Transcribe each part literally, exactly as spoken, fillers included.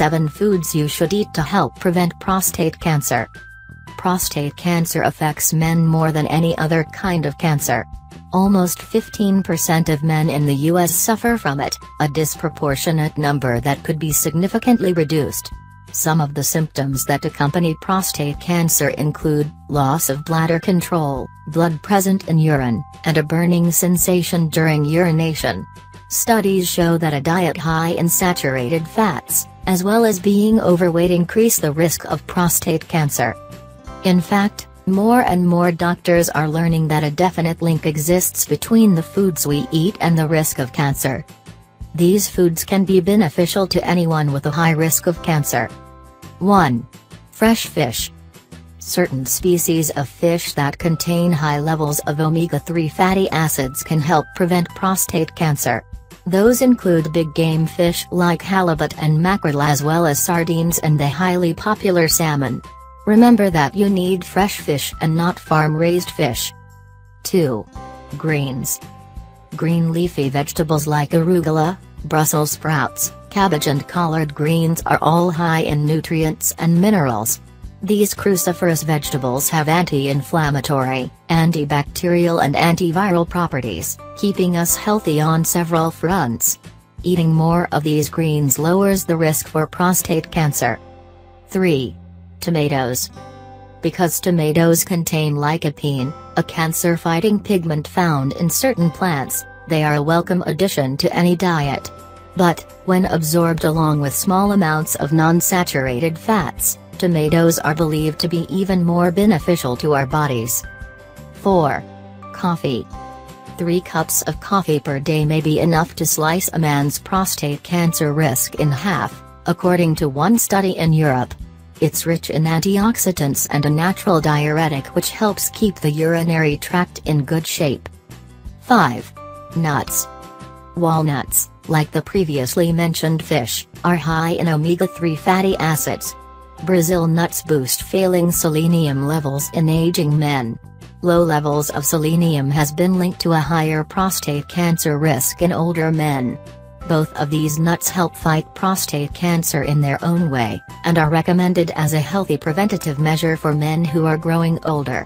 seven Foods you should eat to help prevent prostate cancer. Prostate cancer affects men more than any other kind of cancer. Almost fifteen percent of men in the U S suffer from it, a disproportionate number that could be significantly reduced. Some of the symptoms that accompany prostate cancer include loss of bladder control, blood present in urine, and a burning sensation during urination. Studies show that a diet high in saturated fats, as well as being overweight, increase the risk of prostate cancer. In fact, more and more doctors are learning that a definite link exists between the foods we eat and the risk of cancer. These foods can be beneficial to anyone with a high risk of cancer. one. Fresh fish. Certain species of fish that contain high levels of omega three fatty acids can help prevent prostate cancer. Those include big game fish like halibut and mackerel, as well as sardines and the highly popular salmon. Remember that you need fresh fish and not farm-raised fish. two. Greens. Green leafy vegetables like arugula, Brussels sprouts, cabbage and collard greens are all high in nutrients and minerals. These cruciferous vegetables have anti-inflammatory, antibacterial and antiviral properties, keeping us healthy on several fronts. Eating more of these greens lowers the risk for prostate cancer. three. Tomatoes. Because tomatoes contain lycopene, a cancer-fighting pigment found in certain plants, they are a welcome addition to any diet. But, when absorbed along with small amounts of non-saturated fats, tomatoes are believed to be even more beneficial to our bodies. four. Coffee. Three cups of coffee per day may be enough to slice a man's prostate cancer risk in half, according to one study in Europe. It's rich in antioxidants and a natural diuretic which helps keep the urinary tract in good shape. five. Nuts. Walnuts, like the previously mentioned fish, are high in omega three fatty acids. Brazil nuts boost failing selenium levels in aging men. Low levels of selenium has been linked to a higher prostate cancer risk in older men. Both of these nuts help fight prostate cancer in their own way, and are recommended as a healthy preventative measure for men who are growing older.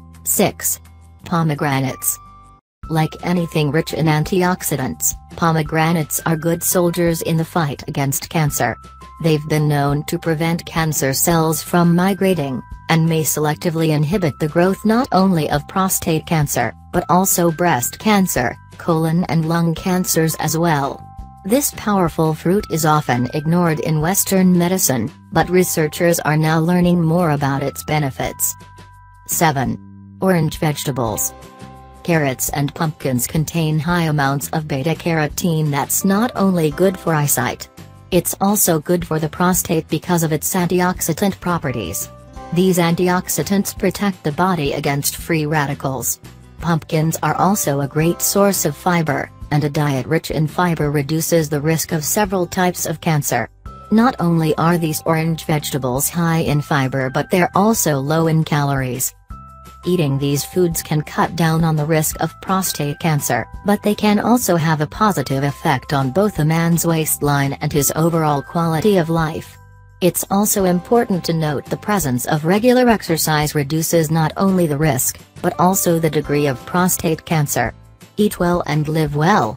six. Pomegranates. Like anything rich in antioxidants, pomegranates are good soldiers in the fight against cancer. They've been known to prevent cancer cells from migrating, and may selectively inhibit the growth not only of prostate cancer, but also breast cancer, colon and lung cancers as well. This powerful fruit is often ignored in Western medicine, but researchers are now learning more about its benefits. seven. Orange vegetables. Carrots and pumpkins contain high amounts of beta-carotene that's not only good for eyesight. It's also good for the prostate because of its antioxidant properties. These antioxidants protect the body against free radicals. Pumpkins are also a great source of fiber, and a diet rich in fiber reduces the risk of several types of cancer. Not only are these orange vegetables high in fiber, but they're also low in calories. Eating these foods can cut down on the risk of prostate cancer, but they can also have a positive effect on both a man's waistline and his overall quality of life. It's also important to note the presence of regular exercise reduces not only the risk, but also the degree of prostate cancer. Eat well and live well.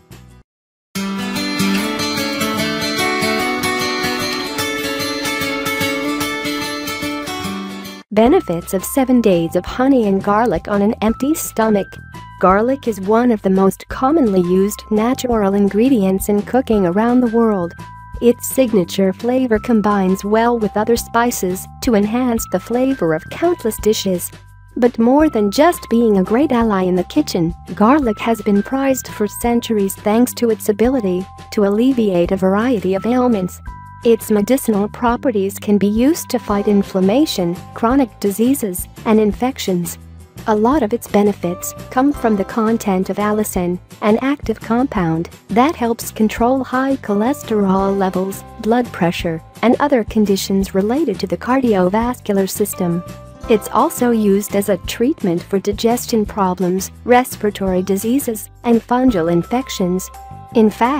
Benefits of seven days of honey and garlic on an empty stomach. Garlic is one of the most commonly used natural ingredients in cooking around the world. Its signature flavor combines well with other spices to enhance the flavor of countless dishes. But more than just being a great ally in the kitchen, garlic has been prized for centuries thanks to its ability to alleviate a variety of ailments. Its medicinal properties can be used to fight inflammation, chronic diseases, and infections. A lot of its benefits come from the content of allicin, an active compound that helps control high cholesterol levels, blood pressure, and other conditions related to the cardiovascular system. It's also used as a treatment for digestion problems, respiratory diseases, and fungal infections. In fact,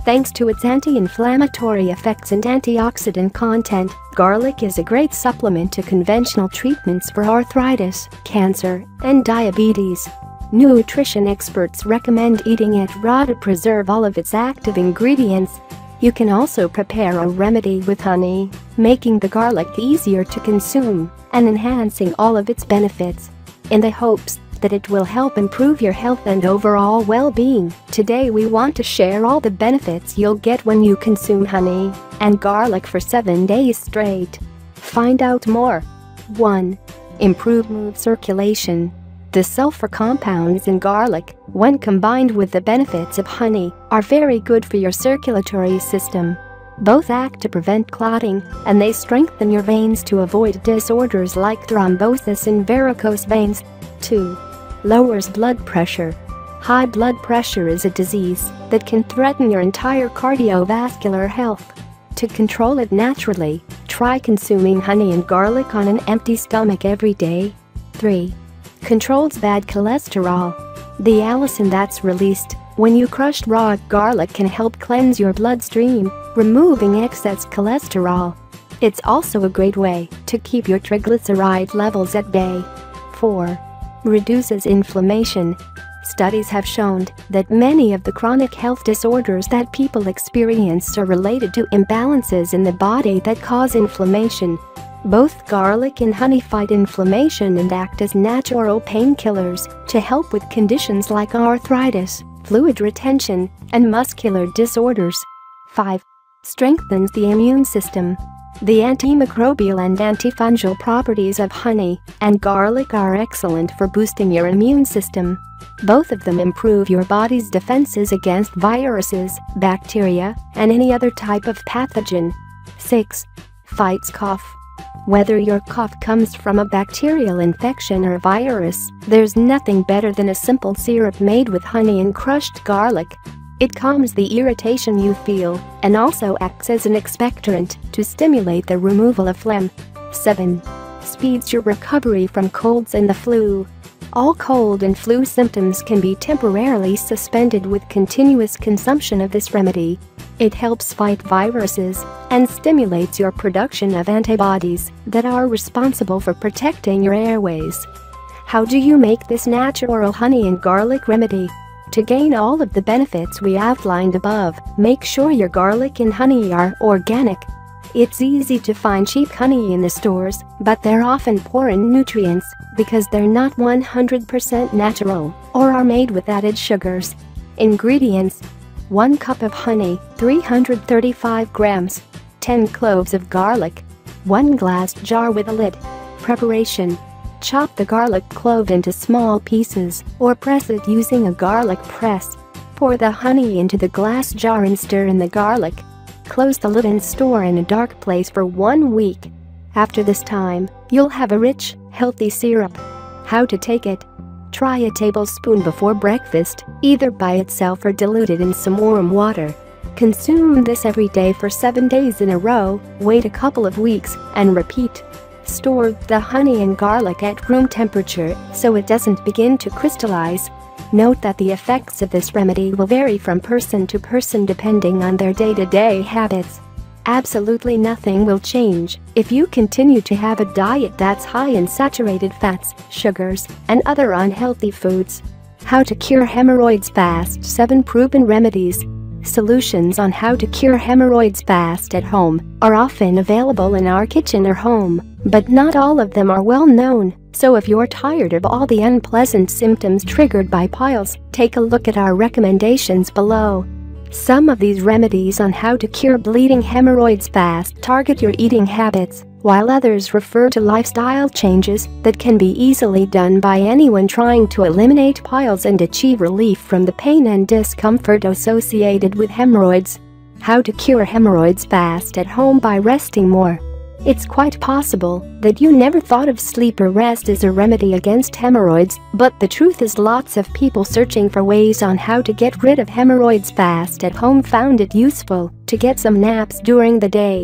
Thanks to its anti-inflammatory effects and antioxidant content, garlic is a great supplement to conventional treatments for arthritis, cancer, and diabetes. Nutrition experts recommend eating it raw to preserve all of its active ingredients. You can also prepare a remedy with honey, making the garlic easier to consume and enhancing all of its benefits. In the hopes that it will help improve your health and overall well-being, today we want to share all the benefits you'll get when you consume honey and garlic for seven days straight. Find out more. one. Improve mood circulation. The sulfur compounds in garlic, when combined with the benefits of honey, are very good for your circulatory system. Both act to prevent clotting, and they strengthen your veins to avoid disorders like thrombosis and varicose veins. two. Lowers blood pressure. High blood pressure is a disease that can threaten your entire cardiovascular health. To control it naturally, try consuming honey and garlic on an empty stomach every day. three. Controls bad cholesterol. The allicin that's released when you crush raw garlic can help cleanse your bloodstream, removing excess cholesterol. It's also a great way to keep your triglyceride levels at bay. four. Reduces inflammation. Studies have shown that many of the chronic health disorders that people experience are related to imbalances in the body that cause inflammation. Both garlic and honey fight inflammation and act as natural painkillers to help with conditions like arthritis, fluid retention, and muscular disorders. five. Strengthens the immune system. The antimicrobial and antifungal properties of honey and garlic are excellent for boosting your immune system. Both of them improve your body's defenses against viruses, bacteria, and any other type of pathogen. six. Fights cough. Whether your cough comes from a bacterial infection or virus, there's nothing better than a simple syrup made with honey and crushed garlic. It calms the irritation you feel and also acts as an expectorant to stimulate the removal of phlegm. seven. Speeds your recovery from colds and the flu. All cold and flu symptoms can be temporarily suspended with continuous consumption of this remedy. It helps fight viruses and stimulates your production of antibodies that are responsible for protecting your airways. How do you make this natural honey and garlic remedy? To gain all of the benefits we outlined above, make sure your garlic and honey are organic. It's easy to find cheap honey in the stores, but they're often poor in nutrients because they're not one hundred percent natural or are made with added sugars. Ingredients: one cup of honey, three hundred thirty-five grams, ten cloves of garlic, one glass jar with a lid. Preparation: chop the garlic clove into small pieces or press it using a garlic press. Pour the honey into the glass jar and stir in the garlic. Close the lid and store in a dark place for one week. After this time, you'll have a rich, healthy syrup. How to take it? Try a tablespoon before breakfast, either by itself or diluted in some warm water. Consume this every day for seven days in a row, wait a couple of weeks, and repeat. Store the honey and garlic at room temperature so it doesn't begin to crystallize. Note that the effects of this remedy will vary from person to person depending on their day-to-day habits. Absolutely nothing will change if you continue to have a diet that's high in saturated fats, sugars, and other unhealthy foods. How to cure hemorrhoids fast. seven proven remedies. Solutions on how to cure hemorrhoids fast at home are often available in our kitchen or home, but not all of them are well known. So if you're tired of all the unpleasant symptoms triggered by piles, take a look at our recommendations below. Some of these remedies on how to cure bleeding hemorrhoids fast target your eating habits, while others refer to lifestyle changes that can be easily done by anyone trying to eliminate piles and achieve relief from the pain and discomfort associated with hemorrhoids. How to cure hemorrhoids fast at home by resting more. It's quite possible that you never thought of sleep or rest as a remedy against hemorrhoids, but the truth is lots of people searching for ways on how to get rid of hemorrhoids fast at home found it useful to get some naps during the day.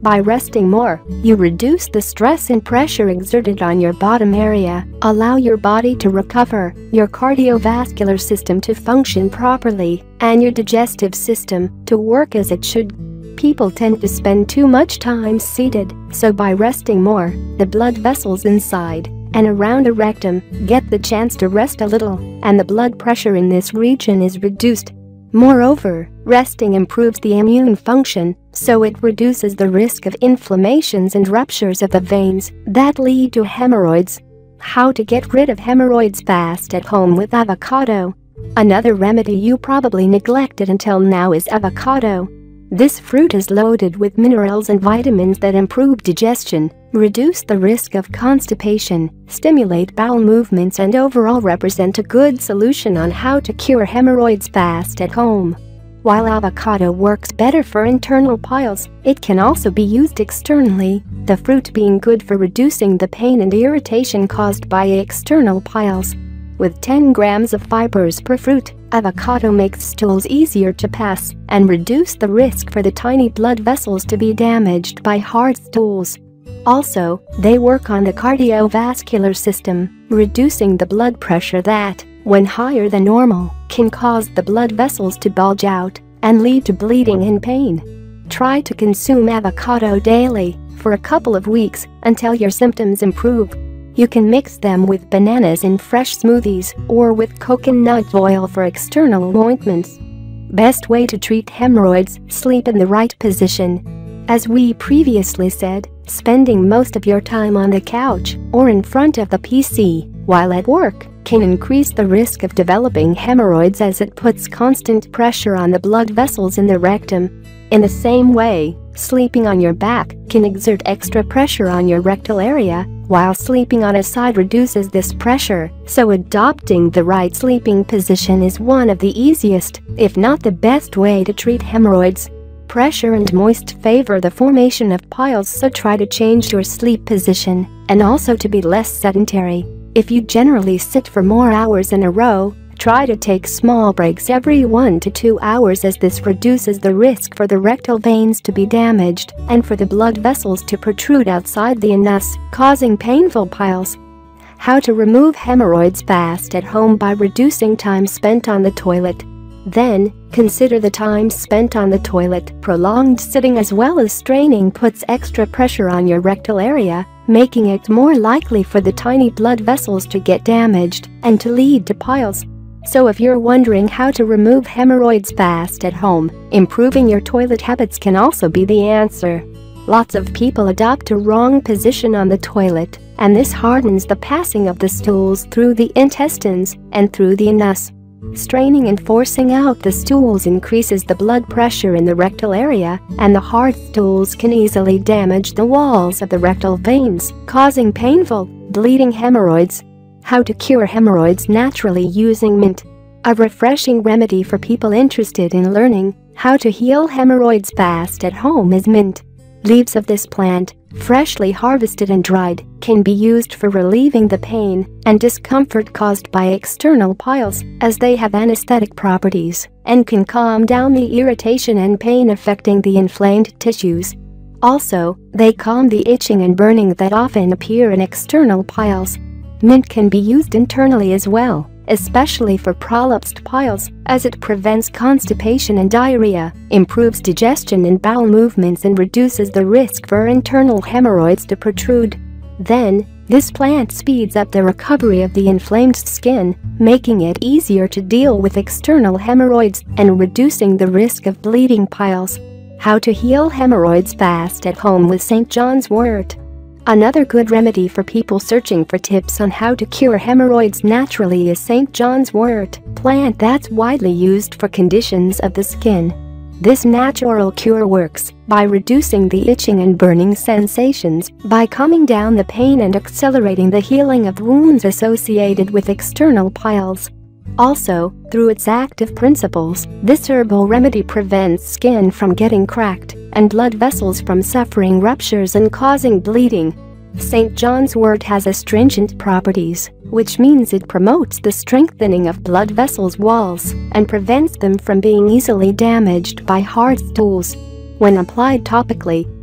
By resting more, you reduce the stress and pressure exerted on your bottom area, allow your body to recover, your cardiovascular system to function properly, and your digestive system to work as it should. People tend to spend too much time seated, so by resting more, the blood vessels inside and around the rectum get the chance to rest a little, and the blood pressure in this region is reduced. Moreover, resting improves the immune function, so it reduces the risk of inflammations and ruptures of the veins that lead to hemorrhoids. How to get rid of hemorrhoids fast at home with avocado. Another remedy you probably neglected until now is avocado. This fruit is loaded with minerals and vitamins that improve digestion, reduce the risk of constipation, stimulate bowel movements, and overall represent a good solution on how to cure hemorrhoids fast at home. While avocado works better for internal piles, it can also be used externally, the fruit being good for reducing the pain and irritation caused by external piles. With ten grams of fibers per fruit, avocado makes stools easier to pass and reduce the risk for the tiny blood vessels to be damaged by hard stools. Also, they work on the cardiovascular system, reducing the blood pressure that, when higher than normal, can cause the blood vessels to bulge out and lead to bleeding and pain. Try to consume avocado daily for a couple of weeks until your symptoms improve. You can mix them with bananas in fresh smoothies or with coconut oil for external ointments. Best way to treat hemorrhoids: sleep in the right position. As we previously said, spending most of your time on the couch or in front of the P C while at work can increase the risk of developing hemorrhoids, as it puts constant pressure on the blood vessels in the rectum. In the same way, sleeping on your back can exert extra pressure on your rectal area, while sleeping on a side reduces this pressure, so adopting the right sleeping position is one of the easiest, if not the best way to treat hemorrhoids. Pressure and moist favor the formation of piles, so try to change your sleep position, and also to be less sedentary. If you generally sit for more hours in a row, try to take small breaks every one to two hours, as this reduces the risk for the rectal veins to be damaged and for the blood vessels to protrude outside the anus, causing painful piles. How to remove hemorrhoids fast at home by reducing time spent on the toilet. Then, consider the time spent on the toilet. Prolonged sitting as well as straining puts extra pressure on your rectal area, making it more likely for the tiny blood vessels to get damaged and to lead to piles. So if you're wondering how to remove hemorrhoids fast at home, improving your toilet habits can also be the answer. Lots of people adopt a wrong position on the toilet, and this hardens the passing of the stools through the intestines and through the anus. Straining and forcing out the stools increases the blood pressure in the rectal area, and the hard stools can easily damage the walls of the rectal veins, causing painful, bleeding hemorrhoids. How to cure hemorrhoids naturally using mint. A refreshing remedy for people interested in learning how to heal hemorrhoids fast at home is mint. Leaves of this plant, freshly harvested and dried, can be used for relieving the pain and discomfort caused by external piles, as they have anesthetic properties and can calm down the irritation and pain affecting the inflamed tissues. Also, they calm the itching and burning that often appear in external piles. Mint can be used internally as well, especially for prolapsed piles, as it prevents constipation and diarrhea, improves digestion and bowel movements, and reduces the risk for internal hemorrhoids to protrude. Then, this plant speeds up the recovery of the inflamed skin, making it easier to deal with external hemorrhoids and reducing the risk of bleeding piles. How to heal hemorrhoids fast at home with Saint John's wort. Another good remedy for people searching for tips on how to cure hemorrhoids naturally is Saint John's wort, plant that's widely used for conditions of the skin. This natural cure works by reducing the itching and burning sensations, by calming down the pain and accelerating the healing of wounds associated with external piles. Also, through its active principles, this herbal remedy prevents skin from getting cracked and blood vessels from suffering ruptures and causing bleeding. Saint John's wort has astringent properties, which means it promotes the strengthening of blood vessels' walls and prevents them from being easily damaged by hard stools. When applied topically,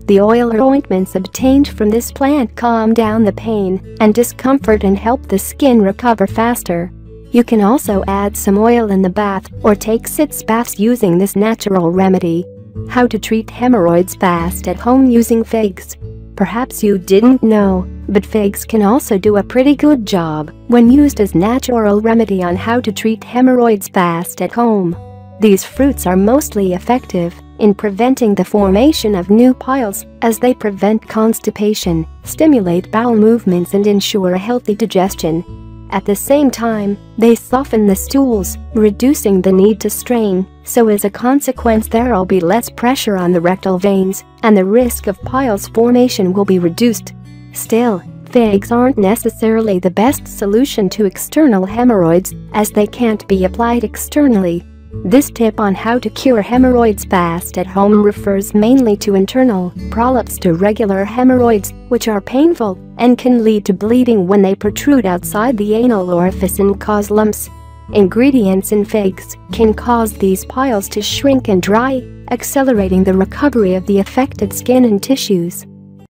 The oil or ointments obtained from this plant calm down the pain and discomfort and help the skin recover faster. You can also add some oil in the bath or take sitz baths using this natural remedy. How to treat hemorrhoids fast at home using figs. Perhaps you didn't know, but figs can also do a pretty good job when used as natural remedy on how to treat hemorrhoids fast at home. These fruits are mostly effective in preventing the formation of new piles, as they prevent constipation, stimulate bowel movements and ensure a healthy digestion. At the same time, they soften the stools, reducing the need to strain, so as a consequence there'll be less pressure on the rectal veins, and the risk of piles formation will be reduced. Still, figs aren't necessarily the best solution to external hemorrhoids, as they can't be applied externally. This tip on how to cure hemorrhoids fast at home refers mainly to internal polyps to regular hemorrhoids, which are painful and can lead to bleeding when they protrude outside the anal orifice and cause lumps. Ingredients in figs can cause these piles to shrink and dry, accelerating the recovery of the affected skin and tissues.